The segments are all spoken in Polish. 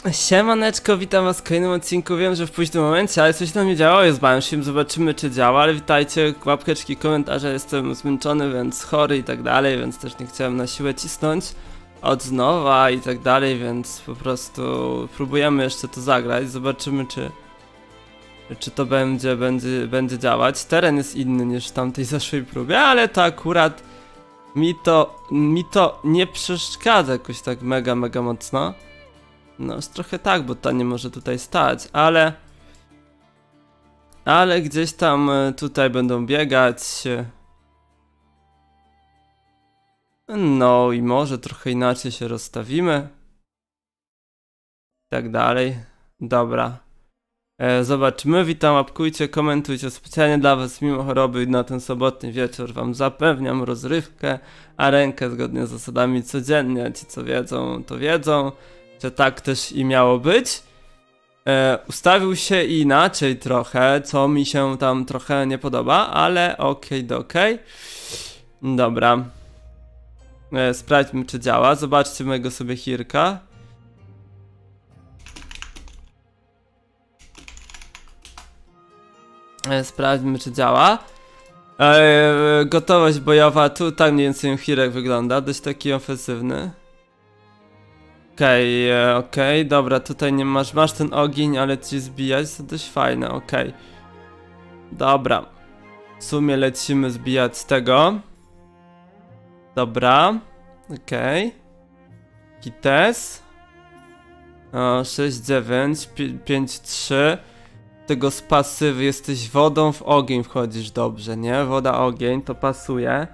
Siemaneczko, witam was w kolejnym odcinku. Wiem, że w późnym momencie, ale coś tam nie działało, jest Banshee, zobaczymy czy działa, ale witajcie, łapeczki, komentarze, jestem zmęczony, więc chory i tak dalej, więc też nie chciałem na siłę cisnąć od nowa i tak dalej, więc po prostu próbujemy jeszcze to zagrać, zobaczymy czy to będzie działać. Teren jest inny niż w tamtej zeszłej próbie, ale to akurat mi to nie przeszkadza jakoś tak mega mocno. No, jest trochę tak, bo ta nie może tutaj stać, ale gdzieś tam tutaj będą biegać. No i może trochę inaczej się rozstawimy. I tak dalej. Dobra. Zobaczmy, witam, łapkujcie, komentujcie, specjalnie dla was mimo choroby na ten sobotni wieczór wam zapewniam rozrywkę, a rękę zgodnie z zasadami codziennie. Ci co wiedzą, to wiedzą, że tak też i miało być. Ustawił się inaczej trochę, co mi się tam trochę nie podoba, ale okej. Dobra. Sprawdźmy czy działa, zobaczcie mojego sobie Hirka. Sprawdźmy czy działa. Gotowość bojowa, tu tak mniej więcej Hirek wygląda, dość taki ofensywny. Okej, dobra, tutaj nie masz ten ogień, ale ci zbijać to dość fajne, okej. Dobra. W sumie lecimy zbijać z tego. Dobra. Kites. 6-9, 5-3. Tego z pasywy jesteś wodą w ogień wchodzisz dobrze, nie? Woda, ogień, to pasuje.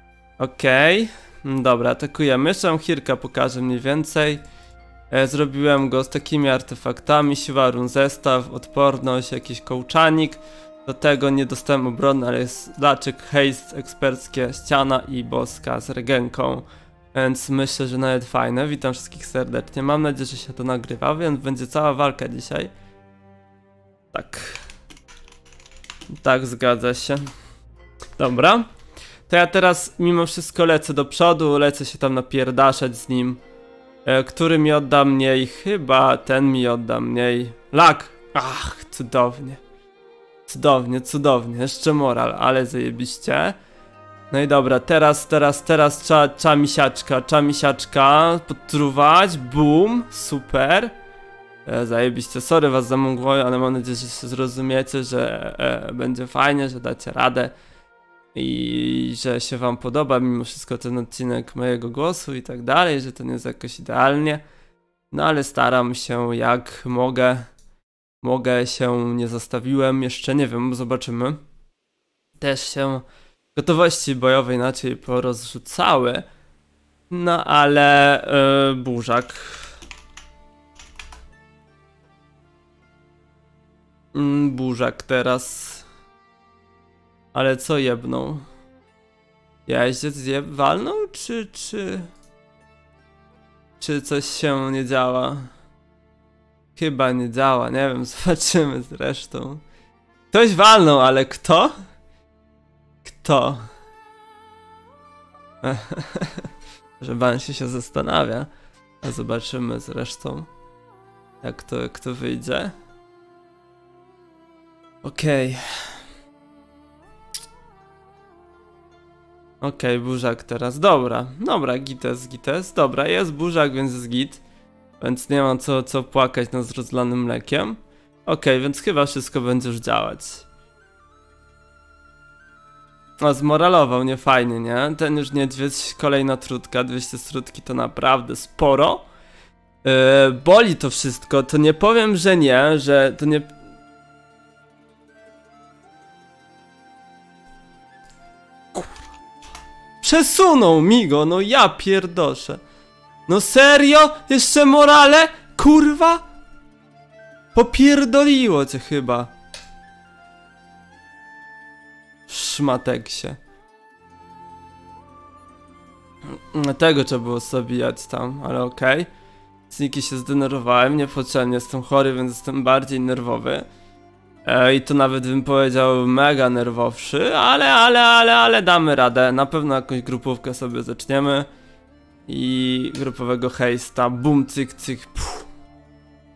Dobra, atakujemy. Jeszcze wam Hirka pokażę mniej więcej. Zrobiłem go z takimi artefaktami, siła run, zestaw, odporność, jakiś kołczanik. Do tego nie dostałem obrony, ale jest laczyk, haste, eksperckie, ściana i boska z regenką. Więc myślę, że nawet fajne. Witam wszystkich serdecznie. Mam nadzieję, że się to nagrywa, więc będzie cała walka dzisiaj. Tak, zgadza się. Dobra. To ja teraz mimo wszystko lecę do przodu, lecę się tam napierdaszać z nim. Który mi odda mniej? Chyba ten mi odda mniej. Lag! Ach, cudownie. Cudownie. Jeszcze moral, ale zajebiście. No i dobra, teraz trzeba misiaczka podtruwać. Boom, super. Zajebiście, sorry was za mgłę, ale mam nadzieję, że się zrozumiecie, że będzie fajnie, że dacie radę. I że się wam podoba mimo wszystko ten odcinek mojego głosu i tak dalej, że to nie jest jakoś idealnie. No ale staram się jak mogę. Nie zostawiłem, jeszcze nie wiem, zobaczymy. Też się gotowości bojowej inaczej porozrzucały. No ale burzak. Burzak teraz. Ale co jebną? Jeździec walnął? Czy coś się nie działa? Chyba nie działa, nie wiem, zobaczymy zresztą. Ktoś walnął, ale kto? Kto? Że Banshee się zastanawia. A zobaczymy zresztą jak to wyjdzie. Okej, burzak teraz, dobra, gites, dobra, jest burzak, więc jest git. Więc nie mam co płakać nad rozlanym mlekiem. Więc chyba wszystko będzie już działać. No, zmoralował, nie fajnie, nie? Ten już niedźwiedź, kolejna trutka, 200 strutki to naprawdę sporo. Boli to wszystko, to nie powiem, że nie, że to nie... Przesunął mi go, no ja pierdoszę. No serio? Jeszcze morale? Kurwa? Popierdoliło cię chyba. Szmatek się. Tego trzeba było zabijać tam, ale okej. Zniki się zdenerwowałem, niepotrzebnie, jestem chory, więc jestem bardziej nerwowy. I to nawet bym powiedział mega nerwowszy, ale damy radę. Na pewno jakąś grupówkę sobie zaczniemy. I grupowego hejsta, bum, cyk, puf.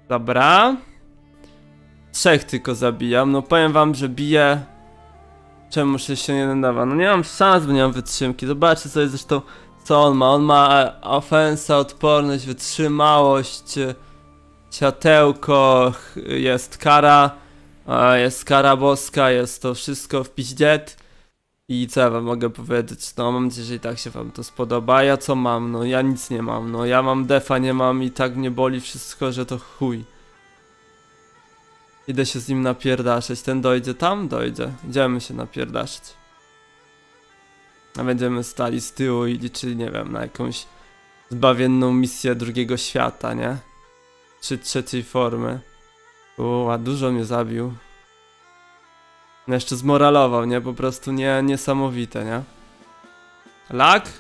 Dobra. 3 tylko zabijam. No powiem wam, że biję. Czemu 61 dawa? No nie mam szans, bo nie mam wytrzymki. Zobaczcie sobie zresztą co on ma. On ma ofensa, odporność, wytrzymałość, światełko, jest kara boska, jest to wszystko w piździet. I co ja wam mogę powiedzieć? No mam nadzieję, że i tak się wam to spodoba. A ja co mam? No ja nic nie mam. No ja mam defa, nie mam i tak mnie boli wszystko, że to chuj. Idę się z nim napierdaszeć. Ten dojdzie tam? Dojdzie. Idziemy się napierdaszeć. A będziemy stali z tyłu i liczyli, nie wiem, na jakąś zbawienną misję drugiego świata, nie? Czy trzeciej formy. A dużo mnie zabił. No jeszcze zmoralował, nie? Po prostu niesamowite, nie? Lak?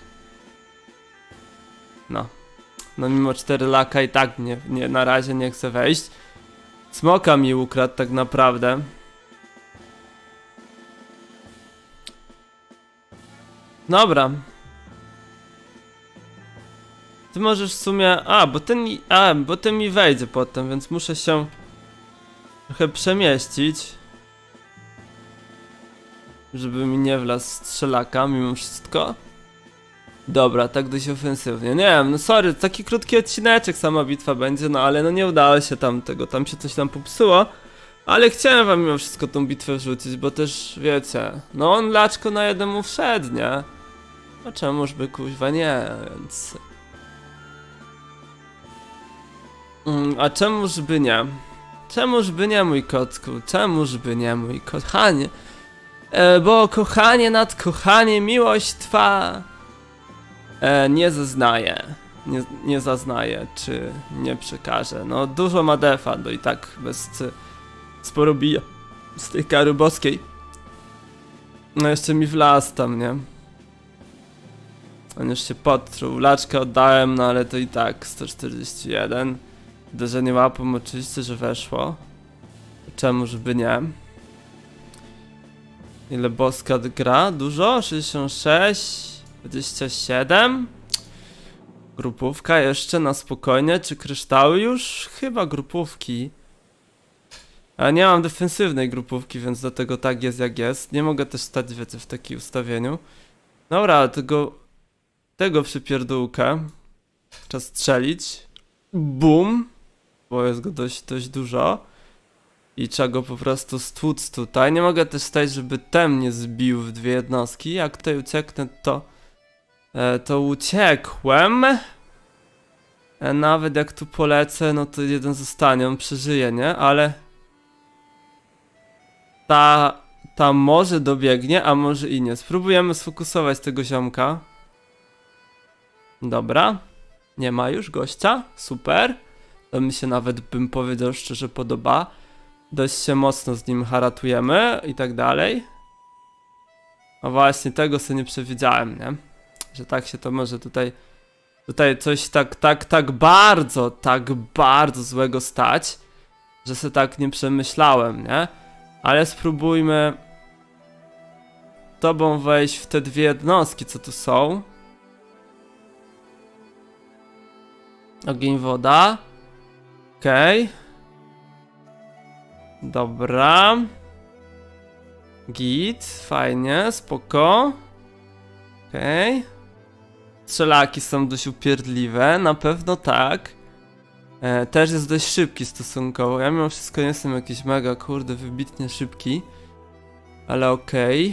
No. No mimo 4 laka i tak na razie nie chcę wejść. Smoka mi ukradł tak naprawdę. Dobra. Ty możesz w sumie... bo ten mi wejdzie potem, więc muszę się trochę przemieścić. Żeby mi nie wlazł strzelaka mimo wszystko. Dobra, tak dość ofensywnie. Nie wiem, no sorry, taki krótki odcineczek, sama bitwa będzie, no ale no nie udało się tam się coś tam popsuło. Ale chciałem wam mimo wszystko tą bitwę wrzucić, bo też wiecie, no on laczko na jeden mu wszedł, nie? No czemuż by kuźwa nie, więc... A czemuż by nie? Czemuż by nie, mój kotku? Czemuż by nie, mój kochanie? Bo kochanie nad kochanie miłość twa nie zeznaje. Nie zaznaje, czy nie przekaże. No dużo ma defa, no i tak sporo bije z tej kary boskiej. No jeszcze mi wlazł tam, nie? On już się podtruł. Laczkę oddałem, no ale to i tak 141. Uderzenie łapą oczywiście, że weszło. Czemuż by nie? Ile boska gra? Dużo? 66, 27. Grupówka jeszcze na spokojnie. Czy kryształy już? Chyba grupówki. Ale nie mam defensywnej grupówki, więc dlatego tak jest jak jest. Nie mogę też stać, wiecie, w takim ustawieniu. Dobra, tego przypierdółkę trzeba strzelić. Bum. Bo jest go dość dużo. I trzeba go po prostu stłuc tutaj. Nie mogę też stać, żeby ten mnie zbił w 2 jednostki. Jak tutaj ucieknę, to uciekłem. Nawet jak tu polecę, no to jeden zostanie, on przeżyje, nie? Ale ta może dobiegnie, a może i nie. Spróbujemy sfokusować tego ziomka. Dobra. Nie ma już gościa. Super. To mi się nawet, bym powiedział szczerze, podoba. Dość się mocno z nim haratujemy i tak dalej. A właśnie tego sobie nie przewidziałem, nie? Że tak się to może tutaj coś tak bardzo złego stać, że sobie tak nie przemyślałem, nie? Ale spróbujmy tobą wejść w te 2 jednostki, co tu są. Ogień, woda. Okej. Dobra. Git, fajnie, spoko. Okej. Strzelaki są dość upierdliwe, na pewno tak. Też jest dość szybki stosunkowo. Ja mimo wszystko nie jestem jakiś mega, kurde, wybitnie szybki. Ale okej.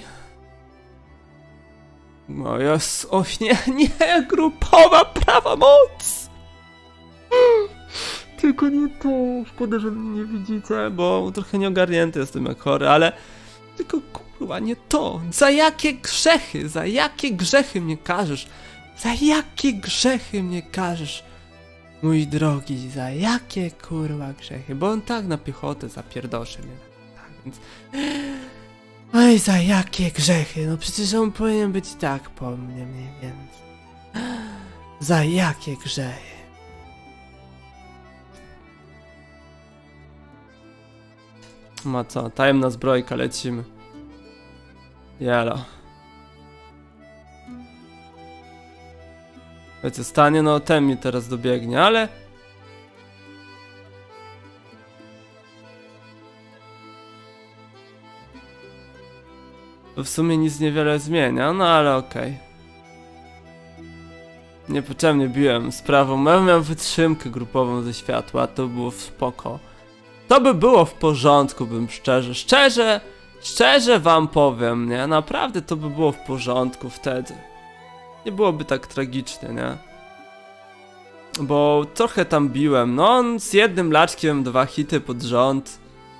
No jest, o nie, grupowa prawa moc! Tylko nie to, szkoda, że mnie nie widzicie, bo trochę nieogarnięty jestem jak chory, ale... Tylko kurwa, nie to! Za jakie grzechy mnie karzesz? Za jakie grzechy mnie karzesz? Mój drogi, za jakie kurwa grzechy? Bo on tak na piechotę zapierdoszy mnie. Tak, więc... Oj, za jakie grzechy? No przecież on powinien być tak po mnie mniej więcej. Za jakie grzechy? Ma co? Tajemna zbrojka, lecimy. Jelo. Wiecie, stanie, no ten mi teraz dobiegnie, ale... To w sumie nic niewiele zmienia, no ale okej. Niepotrzebnie biłem sprawą. Ja miałem wytrzymkę grupową ze światła, to było spoko. To by było w porządku, bym szczerze wam powiem, nie? Naprawdę to by było w porządku wtedy. Nie byłoby tak tragicznie, nie? Bo trochę tam biłem, no z jednym laczkiem 2 hity pod rząd.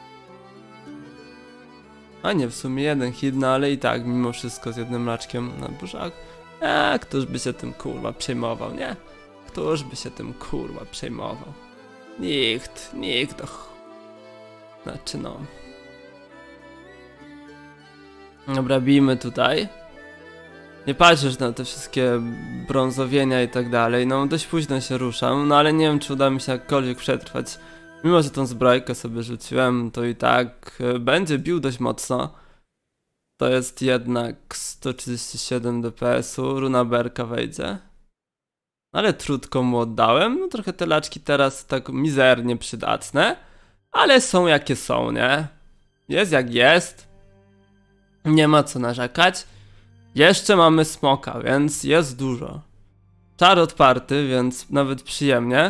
A nie, w sumie 1 hit, no ale i tak mimo wszystko z jednym laczkiem na burzaku. Któż by się tym kurwa przejmował, nie? Któż by się tym kurwa przejmował? Nikt. Znaczy no. Dobra, bijmy tutaj. Nie patrzysz na te wszystkie brązowienia i tak dalej, no dość późno się ruszam, no ale nie wiem czy uda mi się jakkolwiek przetrwać. Mimo że tą zbrojkę sobie rzuciłem, to i tak będzie bił dość mocno. To jest jednak 137 DPS-u, runa berka wejdzie. Ale trudko mu oddałem, no trochę te laczki teraz tak mizernie przydatne. Ale są jakie są, nie? Jest jak jest. Nie ma co narzekać. Jeszcze mamy smoka, więc jest dużo. Czar odparty, więc nawet przyjemnie.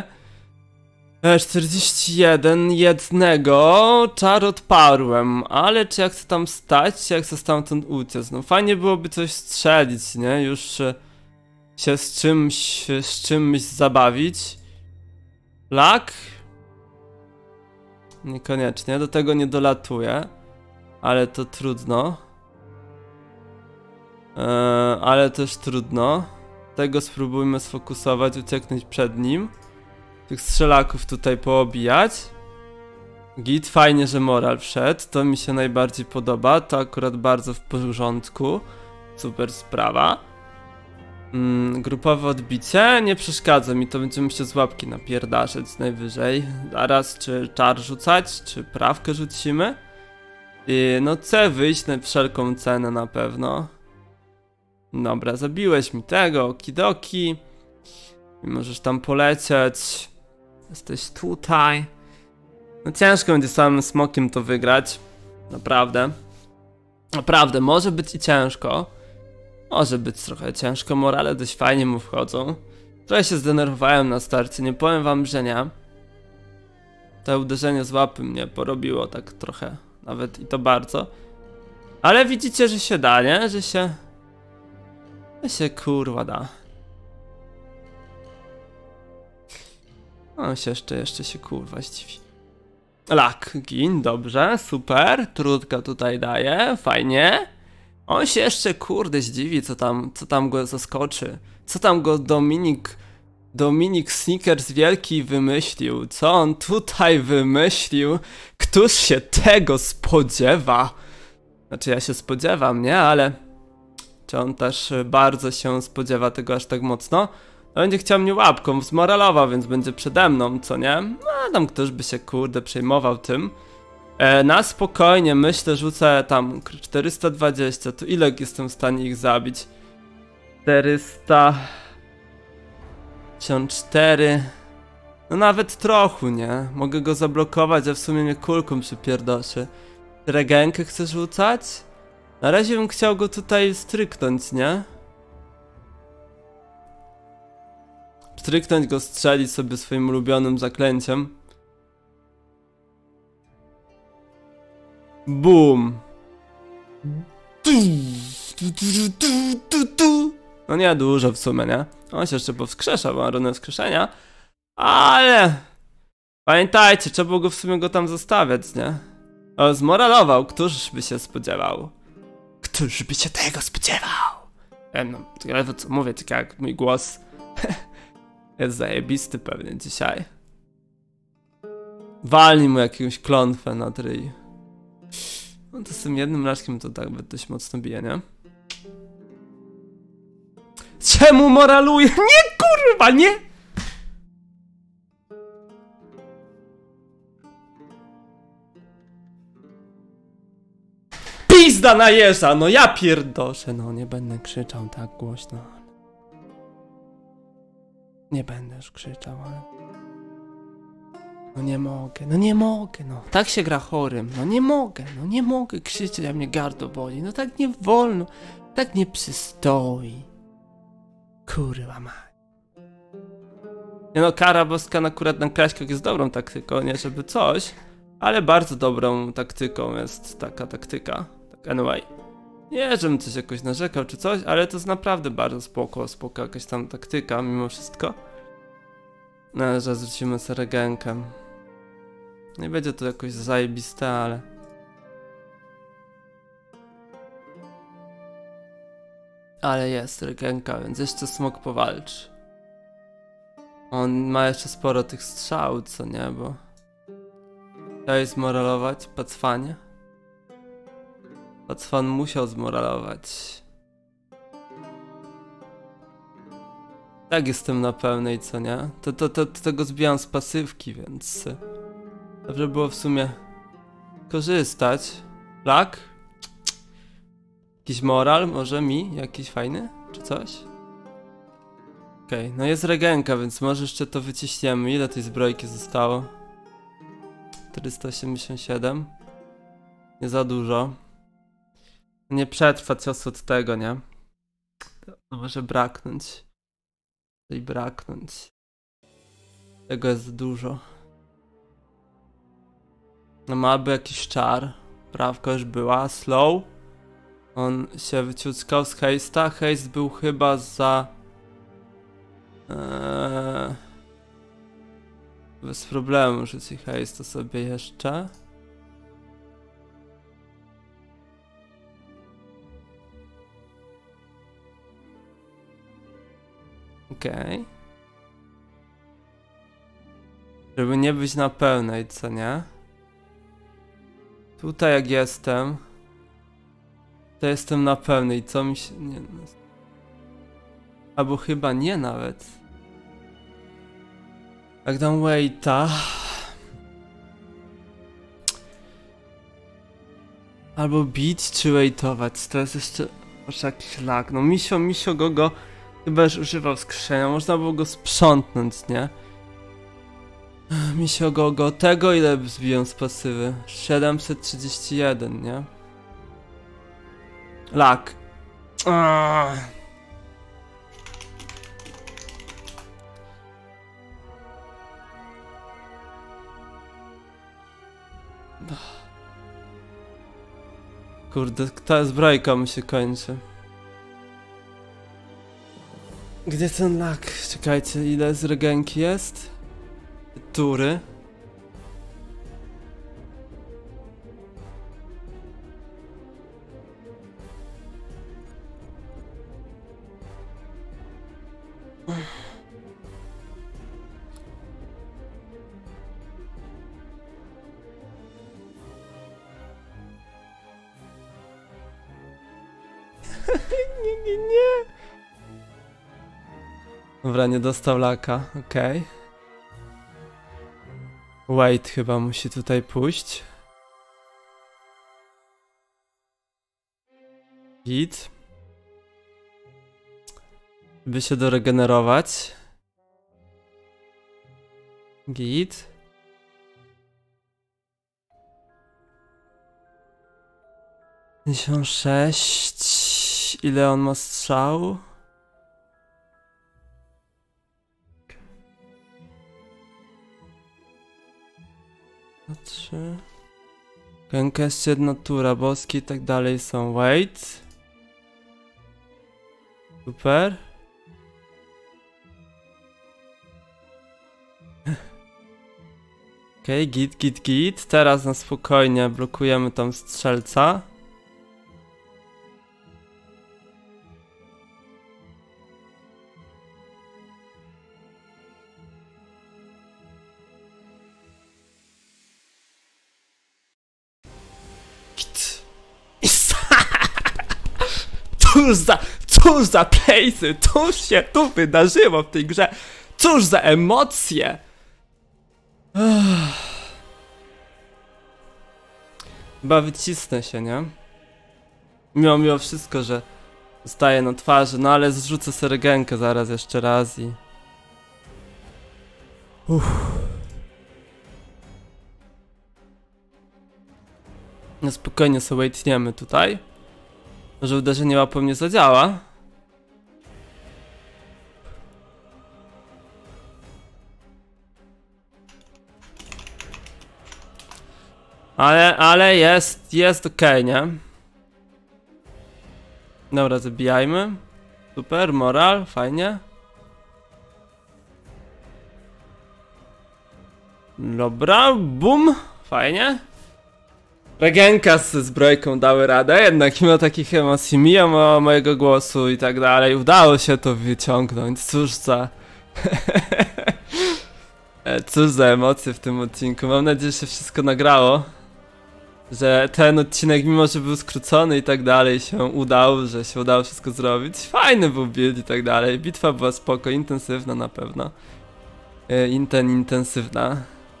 41, jednego, czar odparłem, ale czy ja chcę tam stać, czy ja chcę stamtąd uciec? No fajnie byłoby coś strzelić, nie? Już się z czymś zabawić. Lak? Niekoniecznie, do tego nie dolatuję. Ale to trudno. Ale też trudno. Tego spróbujmy sfokusować, ucieknąć przed nim. Tych strzelaków tutaj poobijać. Git, fajnie, że moral wszedł. To mi się najbardziej podoba. To akurat bardzo w porządku. Super sprawa. Grupowe odbicie nie przeszkadza mi. To będziemy się z łapki napierdaszać najwyżej. Zaraz czy czar rzucać, czy prawkę rzucimy. No C wyjść na wszelką cenę na pewno. Dobra, zabiłeś mi tego, okidoki. I możesz tam polecieć. Jesteś tutaj. No ciężko będzie samym smokiem to wygrać. Naprawdę. Naprawdę, może być i ciężko. Może być trochę ciężko, morale dość fajnie mu wchodzą. Trochę się zdenerwowałem na starcie, nie powiem wam, że nie. To uderzenie z łapy mnie porobiło tak trochę, nawet i to bardzo. Ale widzicie, że się da, nie? Że się kurwa da. On się jeszcze się kurwa zdziwi. Lak, gin, dobrze, super. Trudka tutaj daje, fajnie. On się jeszcze kurde zdziwi, co tam go zaskoczy. Co tam go Dominik Snickers wielki wymyślił. Co on tutaj wymyślił? Któż się tego spodziewa? Znaczy ja się spodziewam, nie? Ale czy on też bardzo się spodziewa tego aż tak mocno? Będzie chciał mnie łapką zmoralował, więc będzie przede mną, co nie? No tam ktoś by się kurde przejmował tym. Na spokojnie, myślę, rzucę tam 420, to ile jestem w stanie ich zabić? 404. No nawet trochę, nie? Mogę go zablokować, a w sumie mnie kulką przypierdoszy. Regenkę chcę rzucać? Na razie bym chciał go tutaj stryknąć, nie? Stryknąć go, strzelić sobie swoim ulubionym zaklęciem. Boom. No nie dużo w sumie, nie? On się jeszcze powskrzesza, bo ma runę wskrzeszenia. Ale pamiętajcie, trzeba było go w sumie tam zostawiać, nie? O, zmoralował, któż by się spodziewał? Któż by się tego spodziewał? No, ale co mówię, tak jak mój głos jest zajebisty pewnie dzisiaj. Walnij mu jakąś klątwę na ryj. No to z tym jednym laczkiem to tak dość mocno bije, nie? Czemu moraluje? Nie, kurwa, nie! Pizda najeżdża, no ja pierdoszę. No nie będę krzyczał tak głośno. Nie będę już krzyczał, ale... No nie mogę, no nie mogę, no. Tak się gra chorym, no nie mogę krzyczeć, a mnie gardło boli. No tak nie wolno, tak nie przystoi. Kurwa mać. Nie no, kara boska akurat na kraśkach jest dobrą taktyką, nie żeby coś, ale bardzo dobrą taktyką jest taka taktyka. Tak anyway. Nie, żebym coś jakoś narzekał czy coś, ale to jest naprawdę bardzo spoko jakaś tam taktyka mimo wszystko. No, że zwrócimy sobie regenkę. Nie będzie to jakoś zajebiste, ale... Ale jest regenka, więc jeszcze smok powalczy. On ma jeszcze sporo tych strzał, co nie, bo... Chciałeś zmoralować Pacwanie? Pacwan musiał zmoralować. Tak jestem na pełnej, co nie? Tego zbijam z pasywki, więc... Dobrze było w sumie korzystać. Lak? Jakiś moral może mi? Jakiś fajny? Czy coś? Okej, no jest regenka, więc może jeszcze to wyciśniemy. Ile tej zbrojki zostało? 487. Nie za dużo. Nie przetrwa ciosu od tego, nie? To może braknąć. I braknąć. Tego jest dużo. No ma by jakiś czar. Prawka już była. Slow. On się wyciuckał z haste'a. Haste był chyba za... Bez problemu rzuci haste sobie jeszcze. Okej. Żeby nie być na pełnej, co nie? Tutaj jak jestem, to jestem na pełnej, co mi się... Nie, albo chyba nie nawet. Jak dam waita... Albo bić czy waitować, to jest jeszcze... Może jakiś lag, no misio go chyba już używał skrzenia, można było go sprzątnąć, nie? Misio go tego ile zbiją z pasywy? 731, nie? Lak. Kurde, ta zbrojka mi się kończy. Gdzie ten lak? Czekajcie, ile z regenki jest? Tury. Nie. Dobra, nie dostał laka, okej. Wait chyba musi tutaj pójść. Git. By się doregenerować. Git. ...56... Ile on ma strzał? Trzy. Ręka jest jedna tura, boski i tak dalej są. Wait. Super. Okej, git. Teraz na spokojnie blokujemy tam strzelca. Cóż za playsy, cóż się tu wydarzyło w tej grze, cóż za emocje. Chyba wycisnę się, nie? Mimo wszystko, że zostaje na twarzy, no ale zrzucę sobie regenkę zaraz jeszcze raz i... No spokojnie sobie waitniemy tutaj. Może uderzenie łapą nie zadziała. Ale jest okej, nie? Dobra, zabijajmy. Super, moral, fajnie. Dobra, bum, fajnie. Regenka z zbrojką dały radę, jednak mimo takich emocji, mimo mojego głosu i tak dalej, udało się to wyciągnąć. Cóż za... Cóż za emocje w tym odcinku. Mam nadzieję, że się wszystko nagrało. Że ten odcinek, mimo że był skrócony i tak dalej, się udał, że się udało wszystko zrobić. Fajny był build i tak dalej. Bitwa była spoko, intensywna na pewno. Intensywna.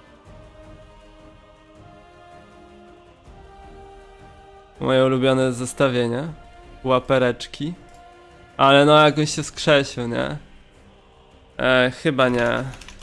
Moje ulubione zestawienie. Łapereczki. Ale no jakoś się skrzesił, nie? Chyba nie.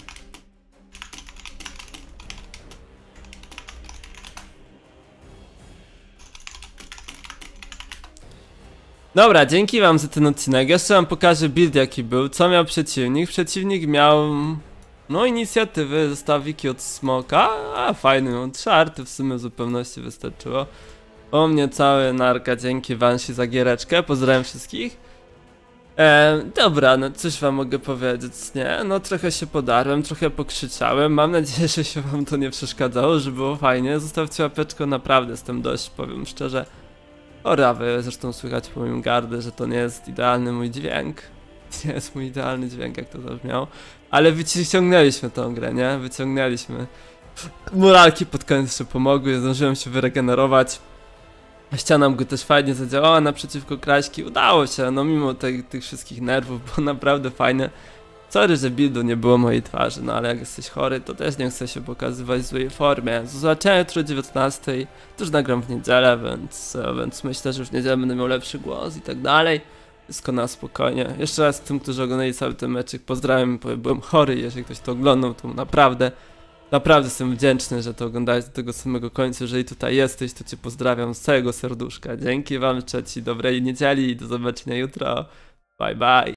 Dobra, dzięki wam za ten odcinek. Jeszcze wam pokażę build jaki był. Co miał przeciwnik? Przeciwnik miał... No inicjatywy, zestawiki od smoka. A fajny, no 3 arty w sumie w zupełności wystarczyło. O mnie cały narka, dzięki Vansi za giereczkę. Pozdrawiam wszystkich. Dobra, no cóż wam mogę powiedzieć, nie? No trochę się podarłem, trochę pokrzyczałem. Mam nadzieję, że się wam to nie przeszkadzało, że było fajnie. Zostawcie łapeczkę, naprawdę jestem dość, powiem szczerze. Orawy, zresztą słychać po moim gardę, że to nie jest idealny mój dźwięk. Nie jest mój idealny dźwięk, jak to zabrzmiało. Ale wyciągnęliśmy tą grę, nie? Wyciągnęliśmy. Moralki pod koniec jeszcze pomogły, zdążyłem się wyregenerować. Ściana go też fajnie zadziałała naprzeciwko Kraśki. Udało się, no mimo tych wszystkich nerwów, było naprawdę fajne. Sorry, że buildu nie było mojej twarzy, no ale jak jesteś chory, to też nie chcę się pokazywać w złej formie. Zobaczyłem jutro o 19:00, też nagram w niedzielę, więc myślę, że w niedzielę będę miał lepszy głos i tak dalej. Wszystko na spokojnie. Jeszcze raz tym, którzy oglądali cały ten meczek, pozdrawiam, byłem chory, jeżeli ktoś to oglądał, to naprawdę jestem wdzięczny, że to oglądałeś do tego samego końca. Jeżeli tutaj jesteś, to cię pozdrawiam z całego serduszka. Dzięki wam, trzeci, dobrej niedzieli i do zobaczenia jutro. Bye bye.